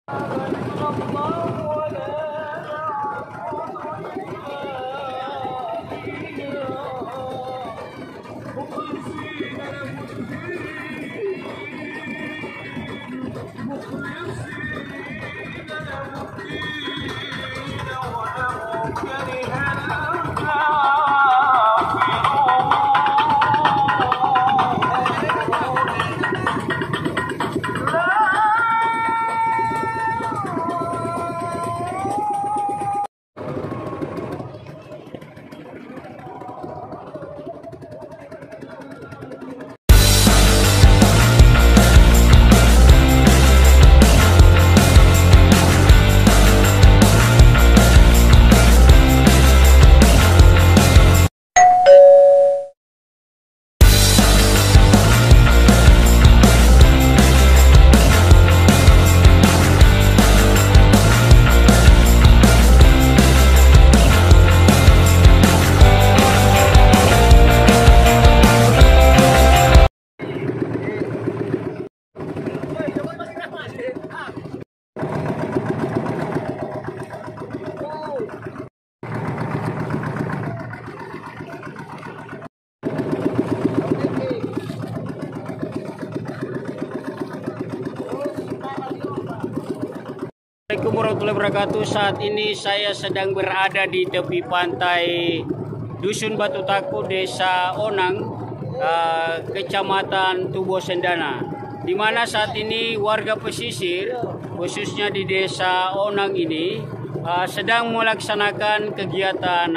Assalamualaikum warahmatullahi wabarakatuh. Saat ini saya sedang berada di tepi pantai Dusun Batu Taku, Desa Onang, Kecamatan Tubo Sendana, di mana saat ini warga pesisir, khususnya di Desa Onang ini, sedang melaksanakan kegiatan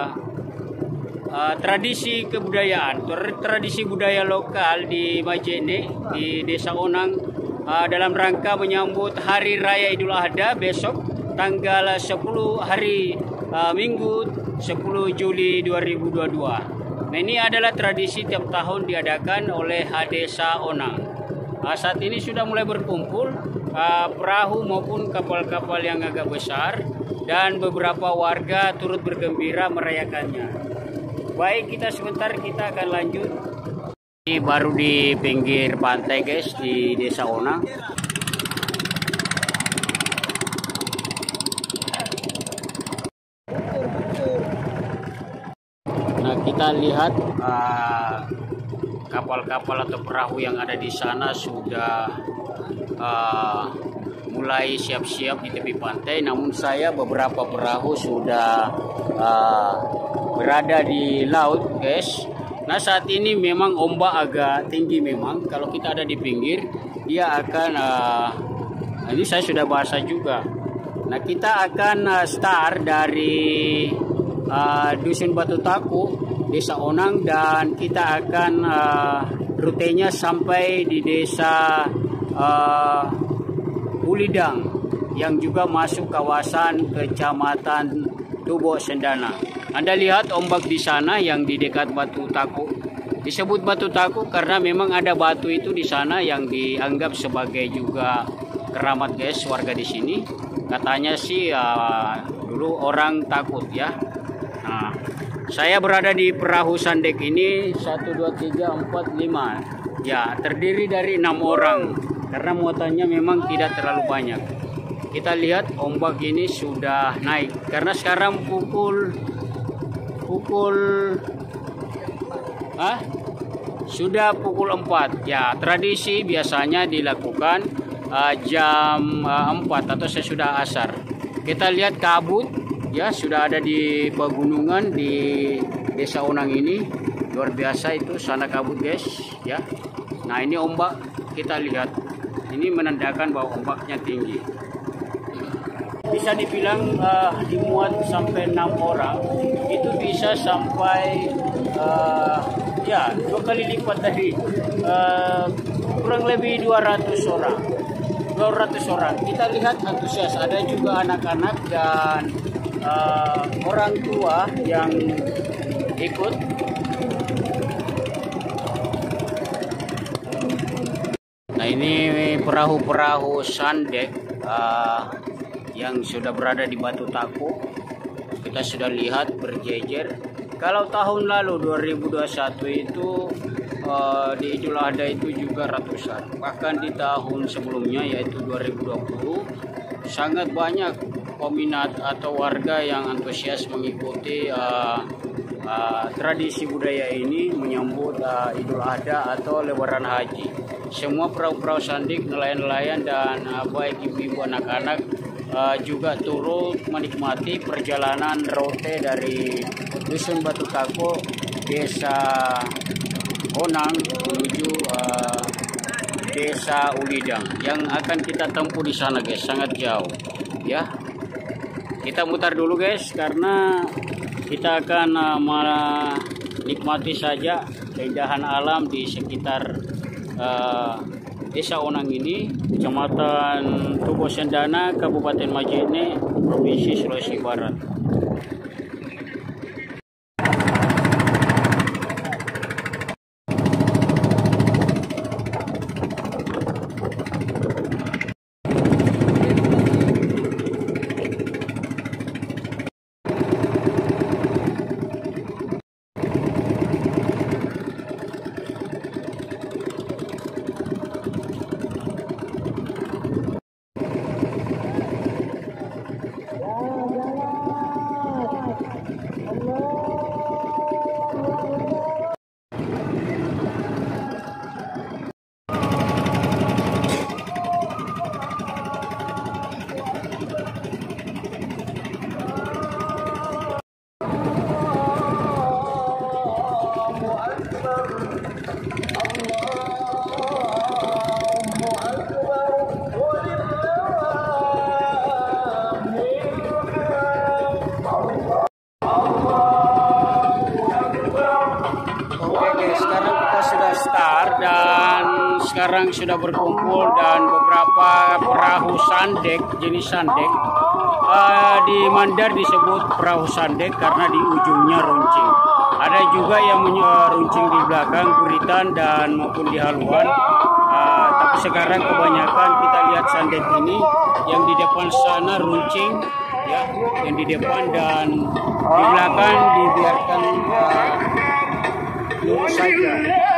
tradisi kebudayaan, tradisi budaya lokal di Majene, di Desa Onang, dalam rangka menyambut Hari Raya Idul Adha besok tanggal 10 hari Minggu 10 Juli 2022. Nah, ini adalah tradisi tiap tahun diadakan oleh Desa Onang. Saat ini sudah mulai berkumpul perahu maupun kapal-kapal yang agak besar, dan beberapa warga turut bergembira merayakannya. Baik, kita akan lanjut. Ini baru di pinggir pantai guys, di Desa Onang. Nah, kita lihat kapal-kapal atau perahu yang ada di sana sudah mulai siap-siap di tepi pantai. Namun beberapa perahu sudah berada di laut guys. Nah, saat ini memang ombak agak tinggi memang. Kalau kita ada di pinggir, dia akan ini saya sudah bahasa juga. Nah, kita akan start dari Dusun Batu Taku, Desa Onang, dan kita akan rutenya sampai di Desa Ulidang yang juga masuk kawasan Kecamatan Tubo Sendana. Anda lihat ombak di sana yang di dekat Batu Taku. Disebut Batu Taku karena memang ada batu itu di sana yang dianggap sebagai juga keramat guys, warga di sini. Katanya sih dulu orang takut ya. Nah, saya berada di perahu sandek ini 1, 2, 3, 4, 5. Ya, terdiri dari 6 orang karena muatannya memang tidak terlalu banyak. Kita lihat ombak ini sudah naik karena sekarang sudah pukul 4 ya. Tradisi biasanya dilakukan jam 4 atau sesudah asar. Kita lihat kabut ya, sudah ada di pegunungan di Desa Onang ini. Luar biasa itu sana kabut guys ya. Nah, ini ombak kita lihat, ini menandakan bahwa ombaknya tinggi. Bisa dibilang dimuat sampai 6 orang, itu bisa sampai ya 2 kali lipat dari kurang lebih 200 orang. Kita lihat antusias, ada juga anak-anak dan orang tua yang ikut. Nah, ini perahu-perahu sandek yang sudah berada di Batu Taku. Kita sudah lihat berjejer. Kalau tahun lalu 2021 itu di Idul Adha itu juga ratusan. Bahkan di tahun sebelumnya yaitu 2020 sangat banyak peminat atau warga yang antusias mengikuti tradisi budaya ini menyambut Idul Adha atau Lebaran Haji. Semua perahu-perahu sandik, nelayan-nelayan dan baik ibu-ibu anak-anak juga turut menikmati perjalanan rote dari Dusun Batu Tako, Desa Honang menuju Desa Ulidang yang akan kita tempuh di sana, guys. Sangat jauh, ya. Kita mutar dulu, guys, karena kita akan menikmati saja keindahan alam di sekitar Desa Onang ini, Kecamatan Tugu Sendana, Kabupaten Majene, Provinsi Sulawesi Barat. Sekarang sudah berkumpul dan beberapa perahu sandek, jenis sandek di Mandar disebut perahu sandek karena di ujungnya runcing. Ada juga yang runcing di belakang Buritan dan maupun di haluan. Tapi sekarang kebanyakan kita lihat sandek ini yang di depan sana runcing, ya, yang di depan, dan di belakang dibiarkan lurus saja.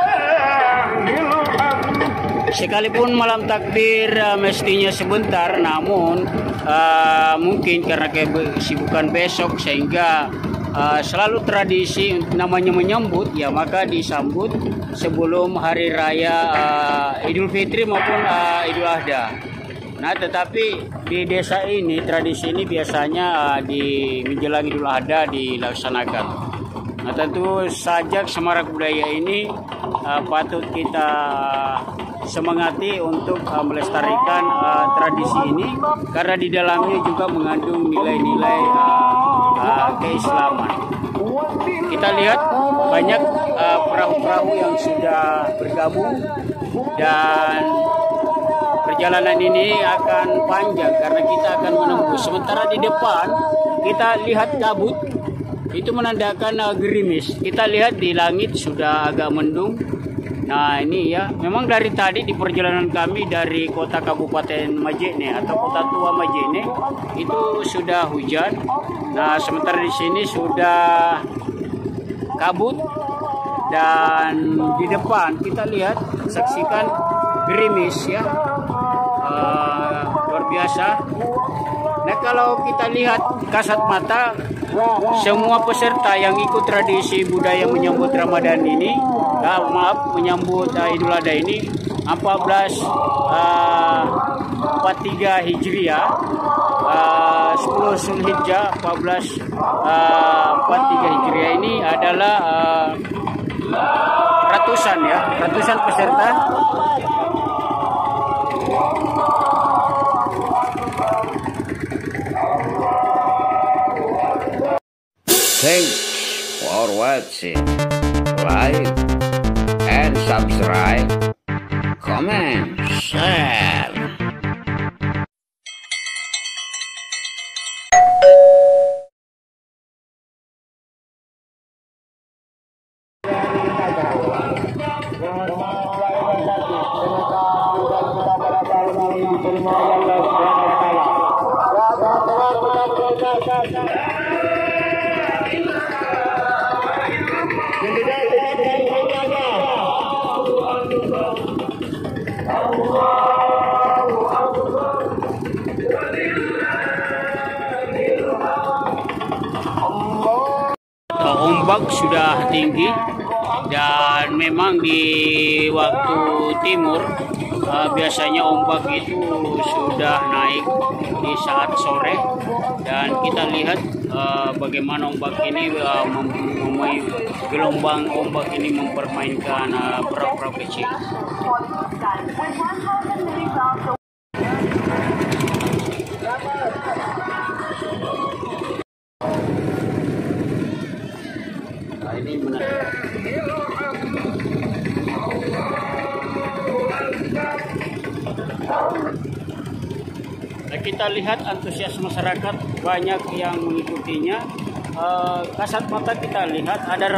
Sekalipun malam takbir mestinya sebentar, namun mungkin karena kesibukan besok sehingga selalu tradisi namanya menyambut, ya maka disambut sebelum hari raya Idul Fitri maupun Idul Adha. Nah, tetapi di desa ini tradisi ini biasanya di menjelang Idul Adha dilaksanakan. Nah, tentu saja semarak budaya ini patut kita semangati untuk melestarikan tradisi ini karena di dalamnya juga mengandung nilai-nilai keislaman. Kita lihat banyak perahu-perahu yang sudah bergabung dan perjalanan ini akan panjang karena kita akan menembus. Sementara di depan kita lihat kabut, itu menandakan gerimis. Kita lihat di langit sudah agak mendung. Nah, ini ya, memang dari tadi di perjalanan kami dari kota Kabupaten Majene atau kota tua Majene itu sudah hujan. Nah, sementara di sini sudah kabut dan di depan kita lihat, saksikan gerimis ya, luar biasa. Nah, kalau kita lihat kasat mata, semua peserta yang ikut tradisi budaya menyambut Ramadan ini, menyambut Idul Adha ini 1443 Hijriah, 10 Zulhijjah 1443 Hijriah ini adalah ratusan peserta. Thanks for watching. Like and subscribe. Comment, share. Ombak sudah tinggi dan memang di waktu timur biasanya ombak itu sudah naik di saat sore, dan kita lihat bagaimana ombak ini gelombang ombak ini mempermainkan perahu-perahu kecil. Nah, ini menarik. Nah, kita lihat antusias masyarakat banyak yang mengikutinya. Kasat mata kita lihat ada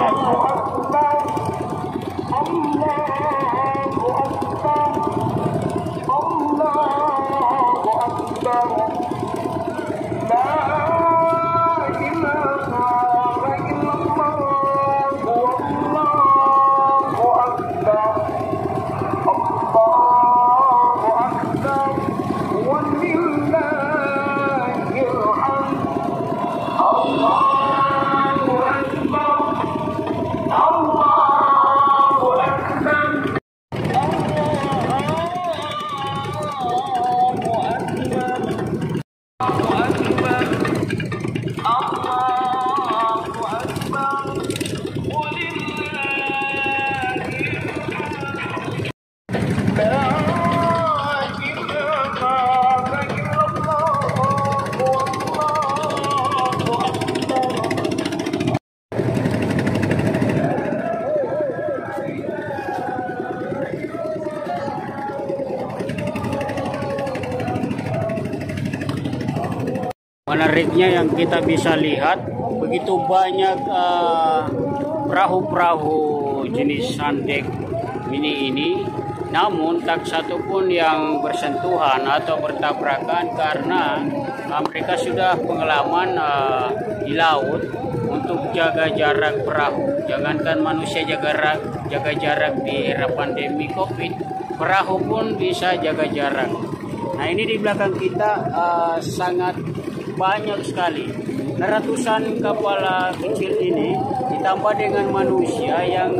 menariknya yang kita bisa lihat, begitu banyak perahu-perahu jenis sandek mini ini, namun tak satu pun yang bersentuhan atau bertabrakan karena mereka sudah pengalaman di laut untuk jaga jarak perahu. Jangankan manusia jaga jarak di era pandemi COVID, perahu pun bisa jaga jarak. Nah, ini di belakang kita sangat banyak sekali ratusan kapal kecil ini, ditambah dengan manusia yang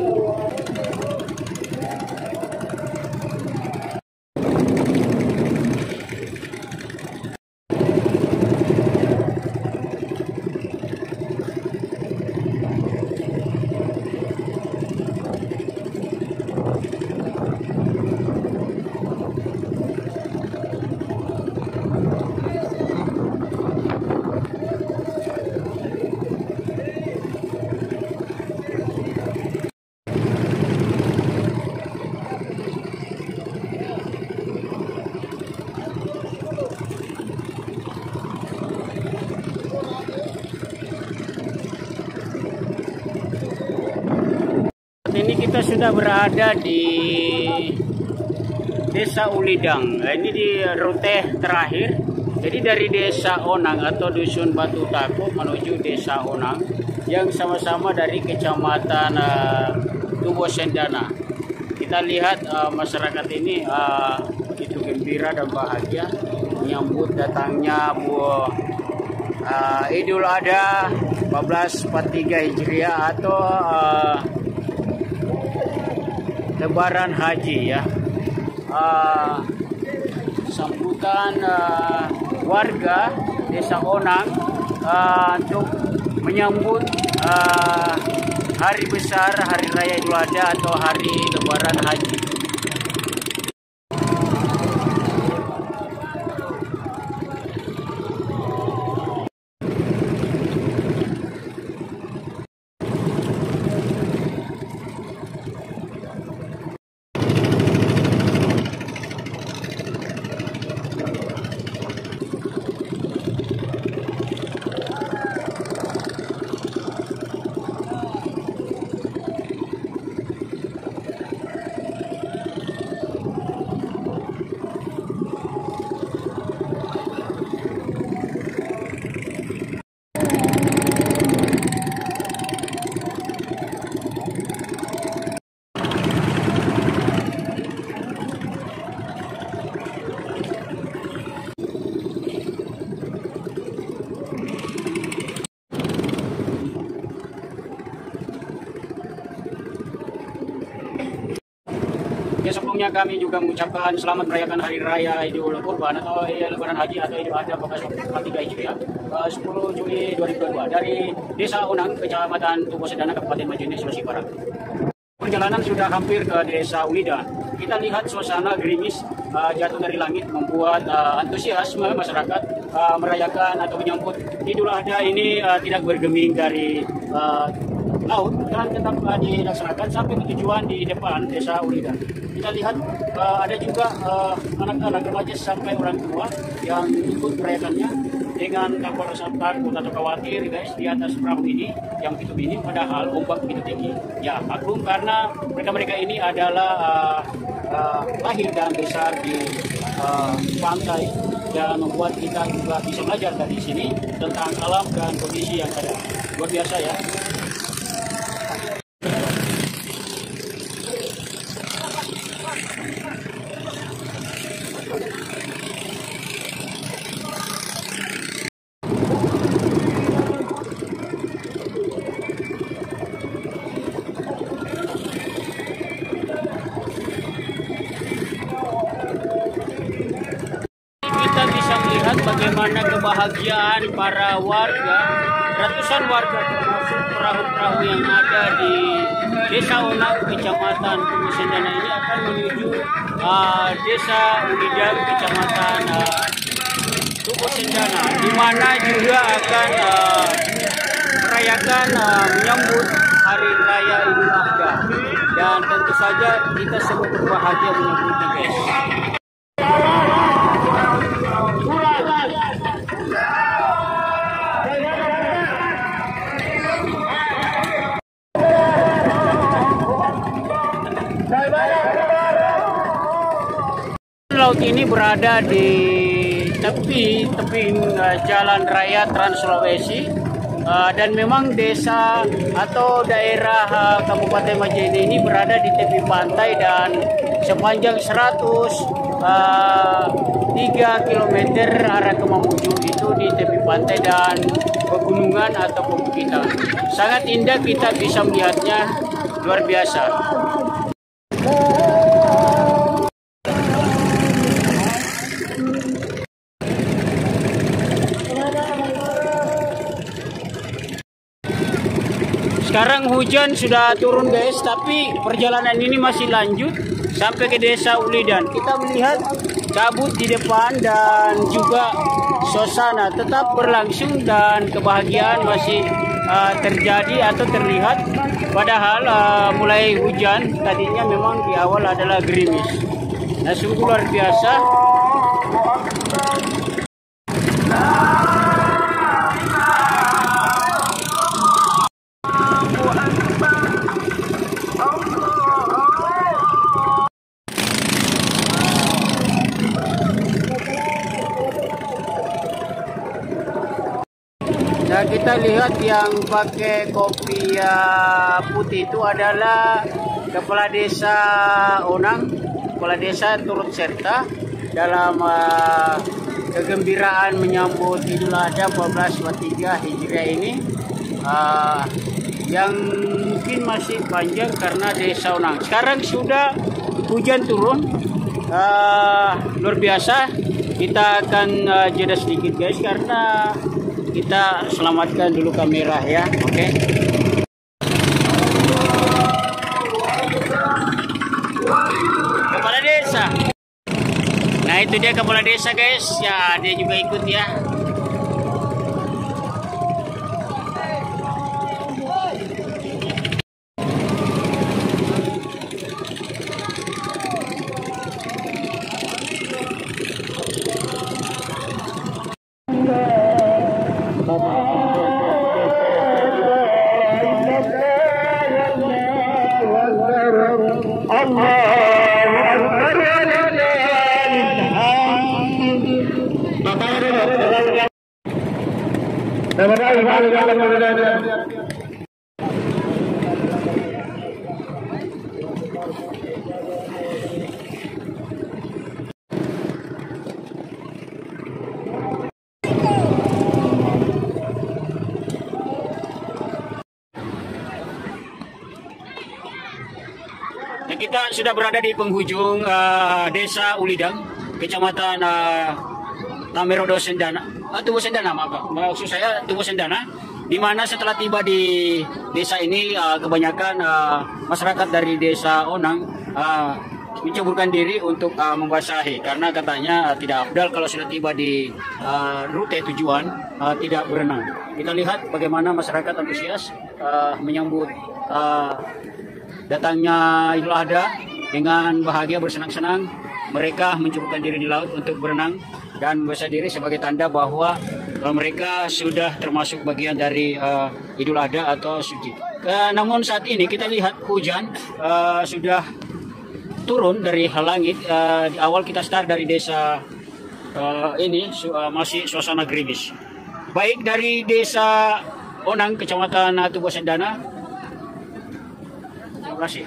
ini kita sudah berada di Desa Ulidang. Ini di rute terakhir. Jadi dari Desa Onang atau Dusun Batu Takuk menuju Desa Onang yang sama-sama dari Kecamatan Tubo Sendana. Kita lihat masyarakat ini itu gembira dan bahagia menyambut datangnya Idul Adha 1443 Hijriah atau Lebaran Haji ya. Sambutan warga Desa Onang untuk menyambut hari besar, hari raya Idul Adha atau hari Lebaran Haji. Oke, sebelumnya kami juga mengucapkan selamat merayakan Hari Raya Idul Kurban atau Lebaran Haji atau Idul Adha 1443 Hijriah 10 Juli 2022 dari Desa Unang, Kecamatan Tugu Sedana, Kabupaten Majene, Sulawesi Barat. Perjalanan sudah hampir ke Desa Ulidan. Kita lihat suasana gerimis jatuh dari langit membuat antusiasme masyarakat merayakan atau menyambut Idul Adha ini tidak bergeming dari laut dan tetap dilaksanakan sampai ke tujuan di depan Desa Ulidan. Kita lihat ada juga anak-anak remaja sampai orang tua yang ikut merayakannya dengan tanpa rasa takut atau khawatir guys di atas perahu ini yang begitu minim padahal ombak begitu tinggi. Ya maklum karena mereka ini adalah lahir dan besar di pantai dan membuat kita juga bisa belajar dari sini tentang alam dan kondisi yang ada. Luar biasa ya. Kita bisa melihat bagaimana kebahagiaan para warga, ratusan warga termasuk perahu-perahu yang ada di Desa Unang, Kecamatan Tugu Sedana ini akan menuju Desa Ulidan, Kecamatan Tugu Sedana, di mana juga akan merayakan menyambut Hari Raya Idul Adha. Dan tentu saja kita semua berbahagia menyambutnya guys. Laut ini berada di tepi jalan raya Trans Sulawesi dan memang desa atau daerah Kabupaten Majene ini berada di tepi pantai dan sepanjang 103 km arah ke Mamuju itu di tepi pantai dan pegunungan atau perbukitan. Sangat indah, kita bisa melihatnya, luar biasa. Sekarang hujan sudah turun guys, tapi perjalanan ini masih lanjut sampai ke Desa Ulidan. Kita melihat kabut di depan dan juga suasana tetap berlangsung dan kebahagiaan masih terjadi atau terlihat. Padahal mulai hujan, tadinya memang di awal adalah gerimis. Nah, sungguh luar biasa. Nah, kita lihat yang pakai kopi putih itu adalah Kepala Desa Unang. Kepala Desa turut serta dalam kegembiraan menyambut Idul Adha 1443 Hijriah ini yang mungkin masih panjang karena Desa Unang. Sekarang sudah hujan turun, luar biasa. Kita akan jeda sedikit guys karena kita selamatkan dulu kamera ya, oke. Kepala desa. Nah, itu dia kepala desa guys. Ya, dia juga ikut ya. Kita sudah berada di penghujung Desa Ulidang, Kecamatan Tamerodo Sendana, Tubuh Sendana, maksud saya Tubuh Sendana, di mana setelah tiba di desa ini kebanyakan masyarakat dari Desa Onang menceburkan diri untuk membasahi karena katanya tidak afdal kalau sudah tiba di rute tujuan tidak berenang. Kita lihat bagaimana masyarakat antusias menyambut datangnya Idul Adha dengan bahagia bersenang-senang. Mereka menceburkan diri di laut untuk berenang dan membasuh diri sebagai tanda bahwa mereka sudah termasuk bagian dari Idul Adha atau suci. Namun saat ini kita lihat hujan sudah turun dari langit. Di awal kita start dari desa ini masih suasana gerimis. Baik dari Desa Onang, Kecamatan Tubuh Sendana. Terima kasih.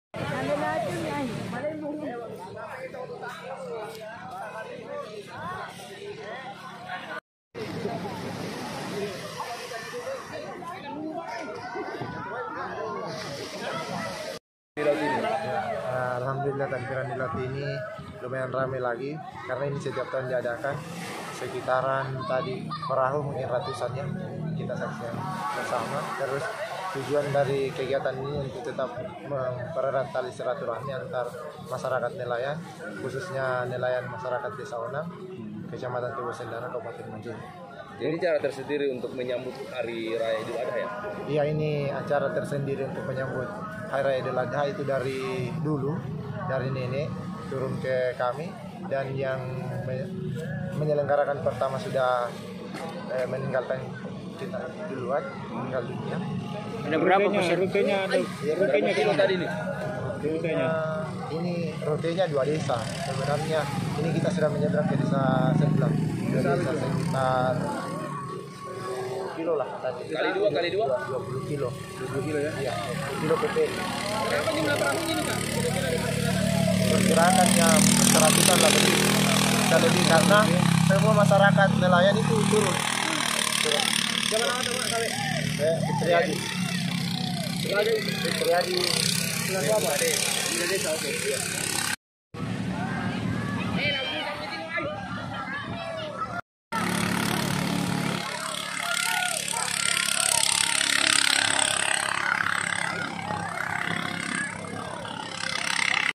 Alhamdulillah takbiran di laut ini lumayan ramai lagi karena ini setiap tahun diadakan. Sekitaran tadi perahu mungkin ratusan ya kita saksikan bersama. Terus tujuan dari kegiatan ini untuk tetap mempererat tali silaturahmi antar masyarakat nelayan, khususnya nelayan masyarakat Desa Onang, Kecamatan Tubuh Sendana, Kabupaten Majene. Jadi cara tersendiri untuk menyambut Hari Raya Idul Adha ya? Iya, ini acara tersendiri untuk menyambut Hari Raya Idul Adha itu dari dulu, dari nenek turun ke kami, dan yang menyelenggarakan pertama sudah meninggalkan kita duluan, meninggal dunia. Ada berapa peserta? Rutenya kilo tadi nih? Ini rutenya 2 desa. Sebenarnya ini kita sudah menyeberang ke desa sebelah. Desa sekitar kilo lah tadi. Kali dua? 20 kilo. 20 kilo ya? Iya, 20 kilo PP. Berapa jumlah perahunya ini Kak? Perkiraannya seratusan lah lebih. Bisa lebih karena semua masyarakat nelayan itu turun. Jalan apa Pak Kale? Fitriadi. Fitriadi. Jalan apa? Di desa, oke.